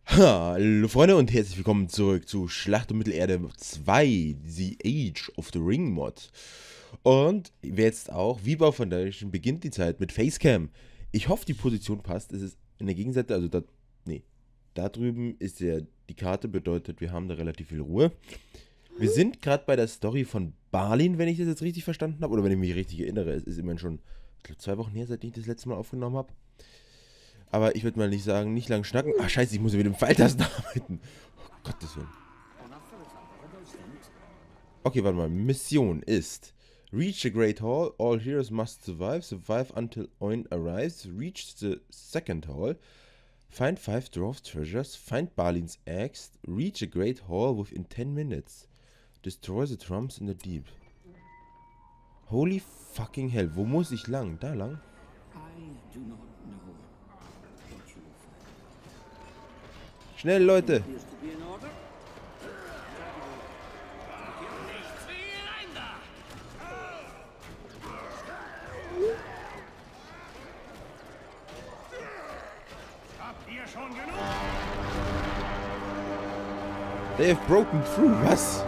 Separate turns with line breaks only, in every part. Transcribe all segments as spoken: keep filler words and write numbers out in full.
Hallo Freunde und herzlich willkommen zurück zu Schlacht um Mittelerde zwei, The Age of the Ring Mod. Und jetzt auch, wie bei Foundation, beginnt die Zeit mit Facecam. Ich hoffe, die Position passt. Es ist in der Gegenseite, also da, nee, da drüben ist ja die Karte, bedeutet, wir haben da relativ viel Ruhe. Wir sind gerade bei der Story von Balin, wenn ich das jetzt richtig verstanden habe, oder wenn ich mich richtig erinnere. Es ist immerhin schon, ich glaube, zwei Wochen her, seitdem ich das letzte Mal aufgenommen habe. Aber ich würde mal nicht sagen, nicht lang schnacken. Ach scheiße, ich muss ja mit dem Pfeiltasten arbeiten. Oh Gottes Willen. Okay, warte mal. Mission ist: Reach the Great Hall. All heroes must survive. Survive until Oin arrives. Reach the second hall. Find five dwarf treasures. Find Balin's axe. Reach the Great Hall within ten minutes. Destroy the drums in the deep. Holy fucking hell. Wo muss ich lang? Da lang? Schnell, Leute! They have broken through. Was?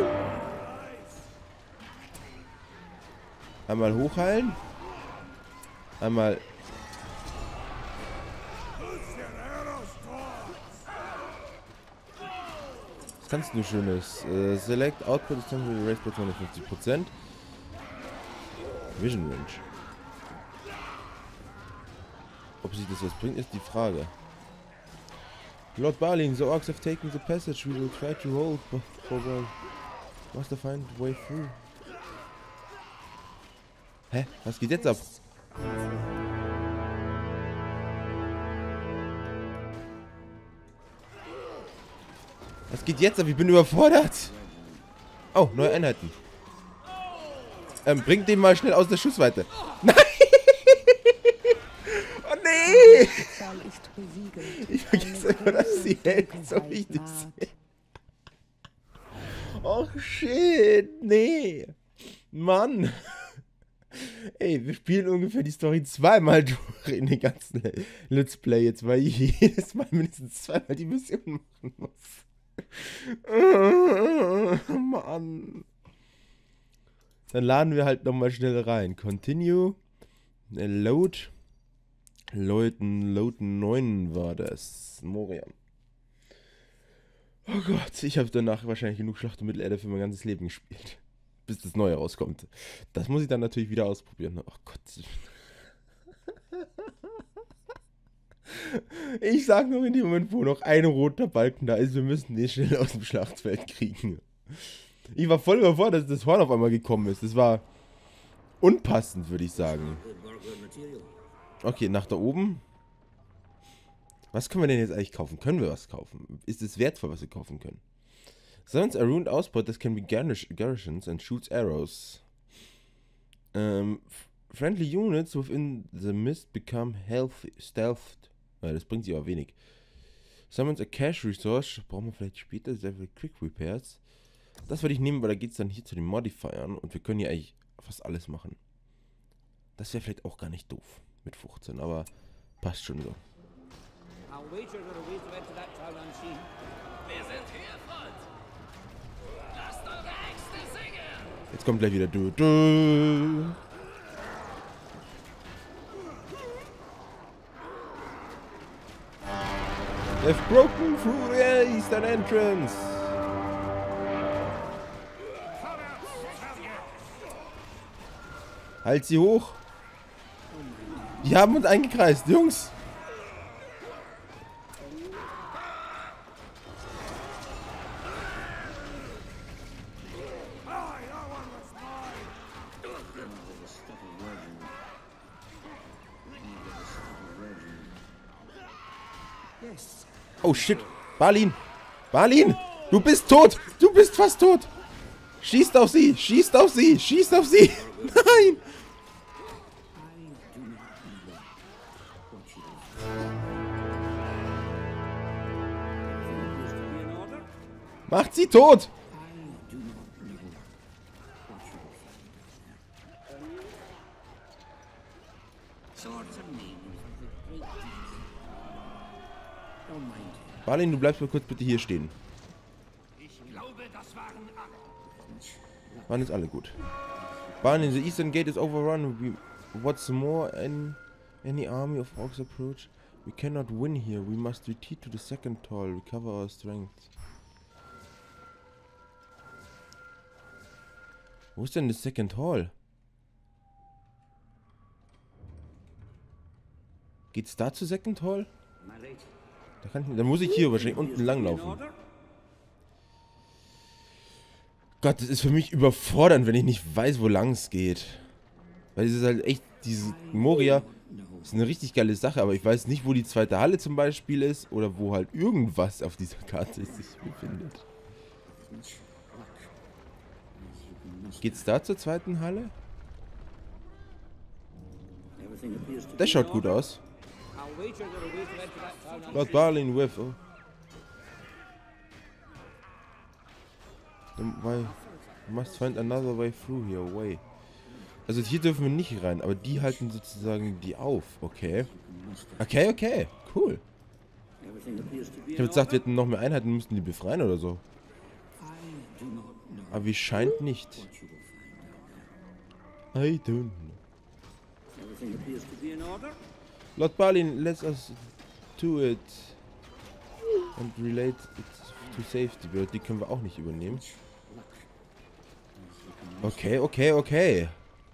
Einmal hochheilen. Einmal. Was kannst du Schönes? Uh, select Output is temporary raised by zweihundertfünfzig Prozent. Vision Range. Ob sich das was bringt, ist die Frage. Lord Balin, the orcs have taken the passage. We will try to hold, but for the must I find a way through. Hä? Was geht jetzt ab? Was geht jetzt ab? Ich bin überfordert. Oh, neue Einheiten. Ähm, bringt den mal schnell aus der Schussweite. Nein! Oh nee! Ich vergesse immer, dass die Helden so wichtig sind. Oh shit, nee. Mann. Ey, wir spielen ungefähr die Story zweimal durch in den ganzen Let's Play jetzt, weil ich jedes Mal mindestens zweimal die Mission machen muss. Oh, Mann. Dann laden wir halt nochmal schnell rein. Continue. Load. Leuten, Load neun war das. Moria. Oh Gott, ich habe danach wahrscheinlich genug Schlacht um Mittelerde für mein ganzes Leben gespielt. Bis das Neue rauskommt. Das muss ich dann natürlich wieder ausprobieren. Oh Gott. Ich sag nur in dem Moment, wo noch ein roter Balken da ist, wir müssen den schnell aus dem Schlachtfeld kriegen. Ich war voll überfordert, dass das Horn auf einmal gekommen ist. Das war unpassend, würde ich sagen. Okay, nach da oben. Was können wir denn jetzt eigentlich kaufen? Können wir was kaufen? Ist es wertvoll, was wir kaufen können? Summons a ruined outpost that can be garnish garrisons and shoots arrows. Um, friendly units within the mist become healthy, stealthed. Ja, das bringt sich aber wenig. Summons a cash resource. Brauchen wir vielleicht später sehr viel Quick Repairs. Das würde ich nehmen, weil da geht es dann hier zu den Modifiern und wir können hier eigentlich fast alles machen. Das wäre vielleicht auch gar nicht doof mit fünfzehn, aber passt schon so. Jetzt kommt gleich wieder du. du. They've broken through the eastern entrance. Halt sie hoch. Die haben uns eingekreist, Jungs. Oh shit. Balin. Balin. Du bist tot. Du bist fast tot. Schießt auf sie. Schießt auf sie. Schießt auf sie. Nein. Macht sie tot.
Swords and names of the great deeds. Don't mind him.
Balin, du bleibst mal kurz bitte hier stehen.
Ich glaube, das waren alle.
Waren jetzt alle gut. Balin, the eastern gate is overrun. We, what's more, in any army of orcs approach? We cannot win here. We must retreat to the second hall. Recover our strength. Wo ist denn das Second Hall? Geht's da zu Second Hall? Da, kann ich, da muss ich hier wahrscheinlich unten langlaufen. Gott, das ist für mich überfordernd, wenn ich nicht weiß, wo lang es geht. Weil es ist halt echt, diese Moria ist eine richtig geile Sache, aber ich weiß nicht, wo die zweite Halle zum Beispiel ist oder wo halt irgendwas auf dieser Karte sich befindet. Geht's da zur zweiten Halle? Das schaut gut aus. Lord Balin with. Oh. Why? You must find another way through here. Way. Also hier dürfen wir nicht rein, aber die halten sozusagen die auf. Okay. Okay, okay. Cool. Ich habe gesagt, wir hätten noch mehr Einheiten, müssten die befreien oder so. Aber wie scheint nicht. I don't know. Lord Balin, let's us to it. And relate it to safety. Die können wir auch nicht übernehmen. Okay, okay, okay.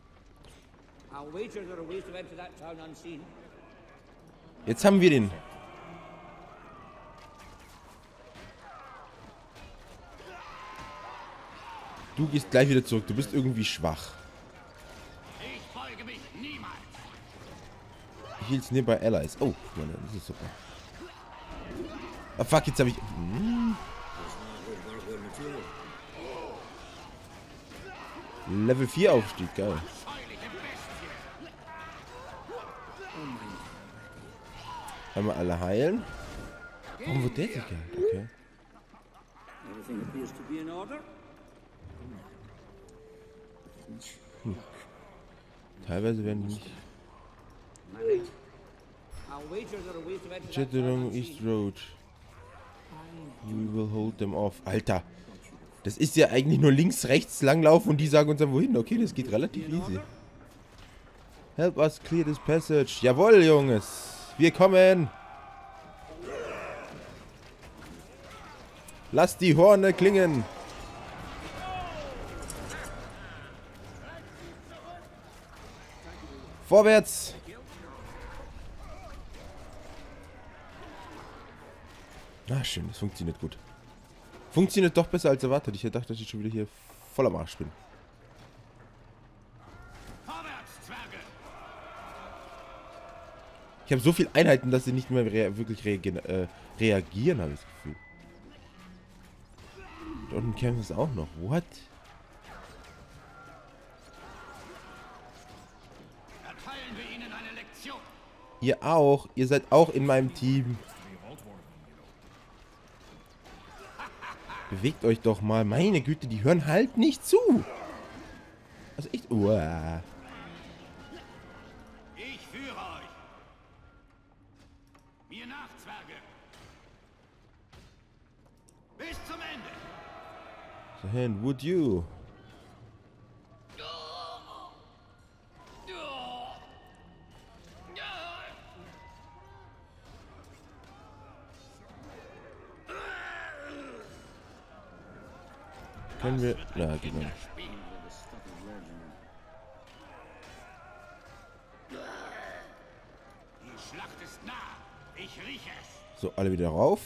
Jetzt haben wir den. Du gehst gleich wieder zurück. Du bist irgendwie schwach.
Ich folge mich niemals.
Heals nearby allies. Oh, Mann, das ist super. Ah, fuck, jetzt habe ich... Hm. Level vier Aufstieg, geil. Einmal alle heilen. Warum wird der sich geheilt? Okay. Hm. Teilweise werden die nicht... Chatterung East Road. We will hold them off. Alter. Das ist ja eigentlich nur links, rechts langlaufen und die sagen uns dann wohin. Okay, das geht relativ easy. Help us clear this passage. Jawohl, Junges. Wir kommen. Lass die Horne klingen. Vorwärts. Ah, schön, das funktioniert gut. Funktioniert doch besser als erwartet. Ich hätte gedacht, dass ich schon wieder hier voll am Arsch bin. Ich habe so viele Einheiten, dass sie nicht mehr rea wirklich reagieren, äh, reagieren, habe ich das Gefühl. Da unten kämpfen es auch noch. What?
Erteilen wir ihnen eine Lektion.
Ihr auch. Ihr seid auch in meinem Team. Bewegt euch doch mal. Meine Güte, die hören halt nicht zu. Also echt... Uah.
Ich führe euch. Mir nach, Zwerge. Bis zum Ende.
So, hand, would you? Können wir... Ja, genau.
Die Schlacht ist nah. Ich rieche es.
So, alle wieder rauf.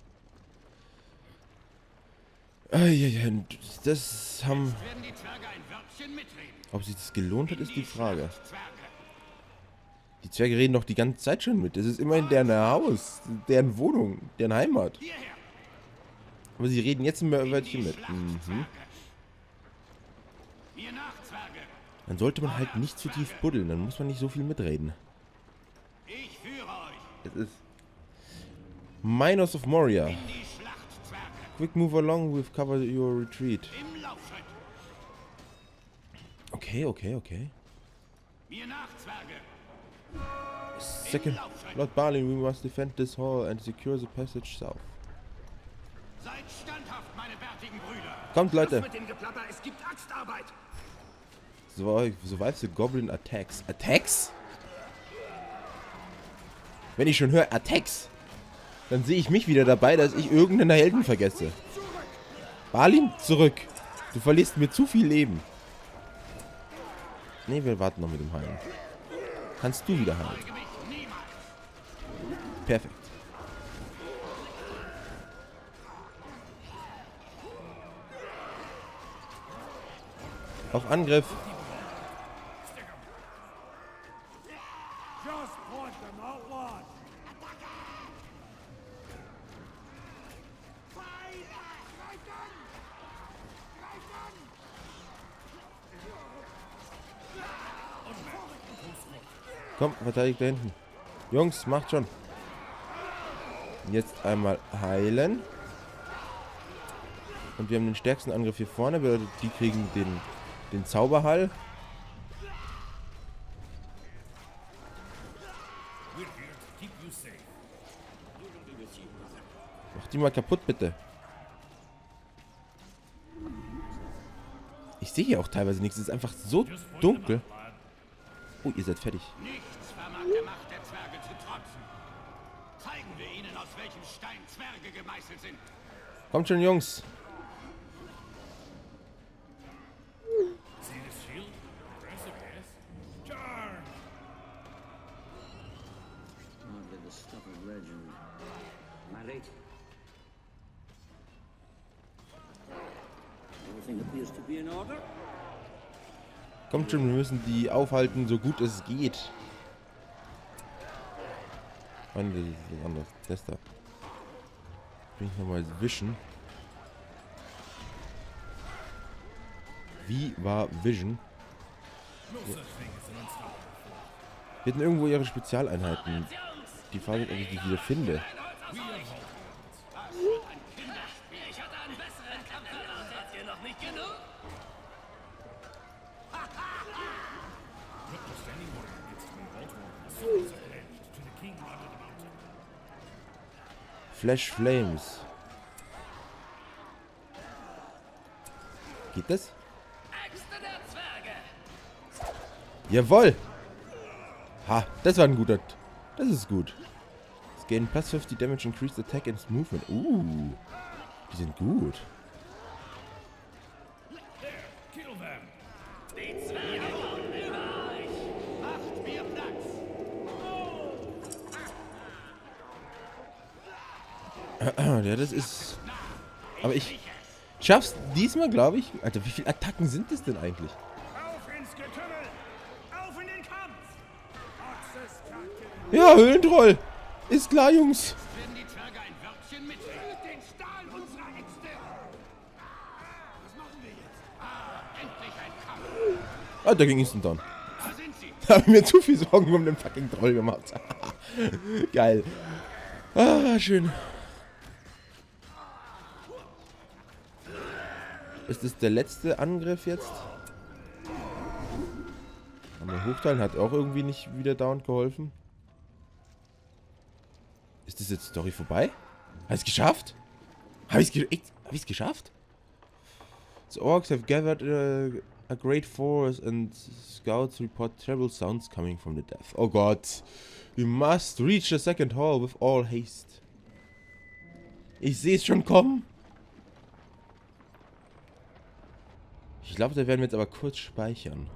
Eieiei, das haben...
Werden die Zwerge ein Wörtchen mitreden?
Ob sich das gelohnt hat, ist die Frage. Die Zwerge reden doch die ganze Zeit schon mit. Das ist immerhin deren Haus, deren Wohnung, deren Heimat.
Hierher.
Aber sie reden jetzt ein Wörtchen mit. Mhm.
Mir nach, Zwerge.
Dann sollte man halt nicht zu tief buddeln, dann muss man nicht so viel mitreden.
Ich führe euch.
Es ist Minos of Moria.
In die Schlacht, Zwerge.
Quick move along, we've covered your retreat.
Im Laufschritt.
Okay, okay, okay.
Mir nach, Zwerge.
Second, Lord Balin, we must defend this hall and secure the passage south.
Seid standhaft, meine bärtigen Brüder.
Kommt, Leute.
Mit dem Geplapper, es gibt Axtarbeit.
So, survive the Goblin Attacks. Attacks? Wenn ich schon höre Attacks, dann sehe ich mich wieder dabei, dass ich irgendeinen Helden vergesse. Balin, zurück. Du verlierst mir zu viel Leben. Ne, wir warten noch mit dem Heilen. Kannst du wieder heilen? Perfekt. Auf Angriff. Komm, verteidigt da hinten. Jungs, macht schon. Jetzt einmal heilen. Und wir haben den stärksten Angriff hier vorne. Bedeutet, die kriegen den, den Zauberhall. Mach die mal kaputt, bitte. Ich sehe hier auch teilweise nichts. Es ist einfach so dunkel. Oh, ihr seid fertig.
Nichts vermag der Macht der Zwerge zu trotzen. Zeigen wir ihnen, aus welchem Stein Zwerge gemeißelt sind.
Kommt schon, Jungs. Kommt schon, wir müssen die aufhalten, so gut es geht. Nein, das ist was anderes. Das da. Bin ich nochmal wischen. Wie war Vision? Ja. Wir hatten irgendwo ihre Spezialeinheiten. Die Frage ist, ob ich die wieder finde. Flash Flames. Geht das? Jawohl! Ha, das war ein guter. Das ist gut. Es gain plus fifty damage, increased attack and movement. Uh, die sind gut. Ja, das ist... Aber ich schaff's diesmal, glaube ich. Alter, wie viele Attacken sind das denn eigentlich?
Auf ins Getümmel! Auf in den Kampf!
Ja, Höhlentroll! Ist klar, Jungs.
Werden die Zwerge ein Wörtchen mit den Stahl unserer Äxte! Was machen wir jetzt? Ah, endlich ein Kampf!
Ah, der ging instant down.
Da sind sie!
Da habe ich mir zu viel Sorgen um den fucking Troll gemacht. Geil. Ah, schön. Ist das der letzte Angriff jetzt? Aber Hochteilen hat auch irgendwie nicht wieder down geholfen. Ist das jetzt Story vorbei? Habe ich es geschafft? Habe ich es ge hab ich's geschafft? The orcs have gathered a, a great force and scouts report terrible sounds coming from the depth. Oh Gott. We must reach the second hall with all haste. Ich sehe es schon kommen. Ich glaube, da werden wir jetzt aber kurz speichern.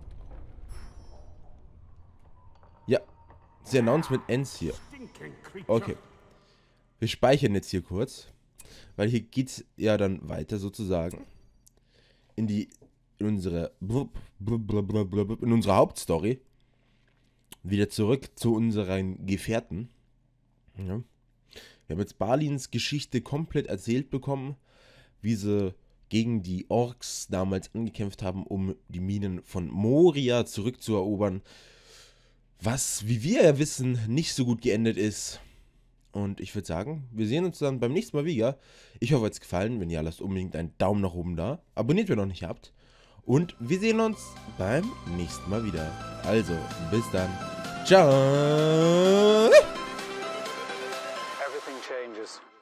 Ja. The announcement ends hier. Okay. Wir speichern jetzt hier kurz. Weil hier geht es ja dann weiter sozusagen. In die... In unsere... In unsere Hauptstory. Wieder zurück zu unseren Gefährten. Ja. Wir haben jetzt Balins Geschichte komplett erzählt bekommen. Wie sie... gegen die Orks damals angekämpft haben, um die Minen von Moria zurückzuerobern. Was, wie wir ja wissen, nicht so gut geendet ist. Und ich würde sagen, wir sehen uns dann beim nächsten Mal wieder. Ich hoffe, es hat gefallen. Wenn ja, lasst unbedingt einen Daumen nach oben da. Abonniert, wenn ihr noch nicht habt. Und wir sehen uns beim nächsten Mal wieder. Also, bis dann. Ciao.
Everything changes.